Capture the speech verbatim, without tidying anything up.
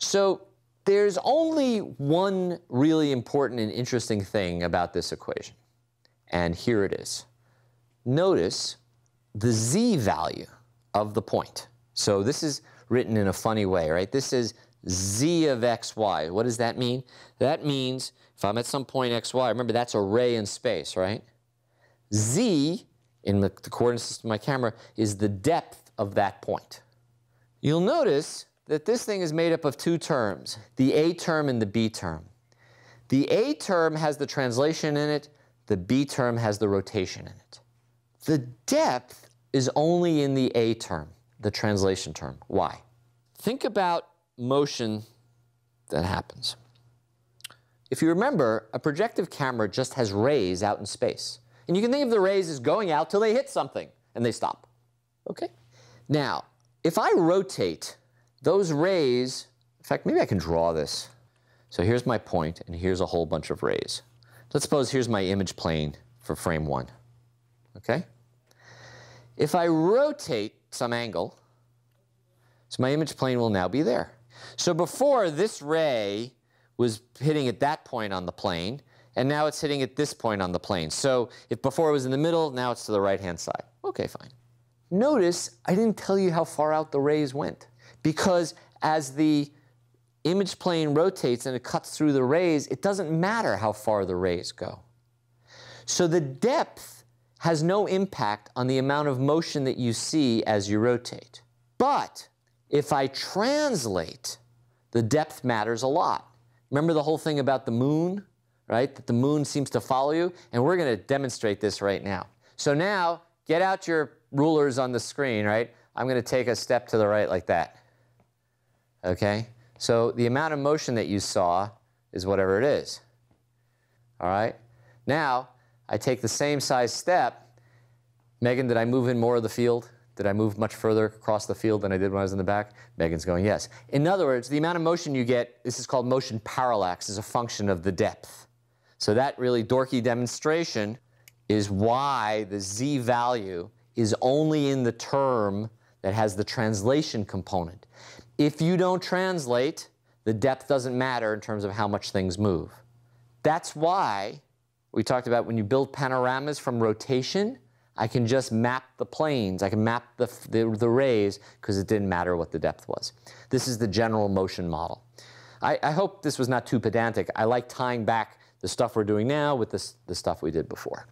So there's only one really important and interesting thing about this equation, and here it is. Notice the z value of the point. So this is written in a funny way, right? This is z of xy. What does that mean? That means if I'm at some point xy, remember that's a ray in space, right? Z, in the, the coordinate system of my camera, is the depth of that point. You'll notice that this thing is made up of two terms, the a term and the b term. The a term has the translation in it, the b term has the rotation in it. The depth is only in the a term, the translation term. Why? Think about motion that happens. If you remember, a projective camera just has rays out in space. And you can think of the rays as going out till they hit something and they stop. Okay? Now, if I rotate those rays, in fact, maybe I can draw this. So here's my point, and here's a whole bunch of rays. Let's suppose here's my image plane for frame one. Okay? If I rotate some angle, so my image plane will now be there. So before, this ray was hitting at that point on the plane, and now it's hitting at this point on the plane. So if before it was in the middle, now it's to the right-hand side. Okay, fine. Notice I didn't tell you how far out the rays went, because as the image plane rotates and it cuts through the rays, it doesn't matter how far the rays go. So the depth has no impact on the amount of motion that you see as you rotate. But if I translate, the depth matters a lot. Remember the whole thing about the moon, right? That the moon seems to follow you? And we're going to demonstrate this right now. So now, get out your rulers on the screen, right? I'm going to take a step to the right like that. Okay? So the amount of motion that you saw is whatever it is. All right? Now, I take the same size step. Megan, did I move in more of the field? Did I move much further across the field than I did when I was in the back? Megan's going, yes. In other words, the amount of motion you get, this is called motion parallax, is a function of the depth. So that really dorky demonstration is why the z value is only in the term that has the translation component. If you don't translate, the depth doesn't matter in terms of how much things move. That's why we talked about when you build panoramas from rotation, I can just map the planes. I can map the, the, the rays because it didn't matter what the depth was. This is the general motion model. I, I hope this was not too pedantic. I like tying back the stuff we're doing now with this, the stuff we did before.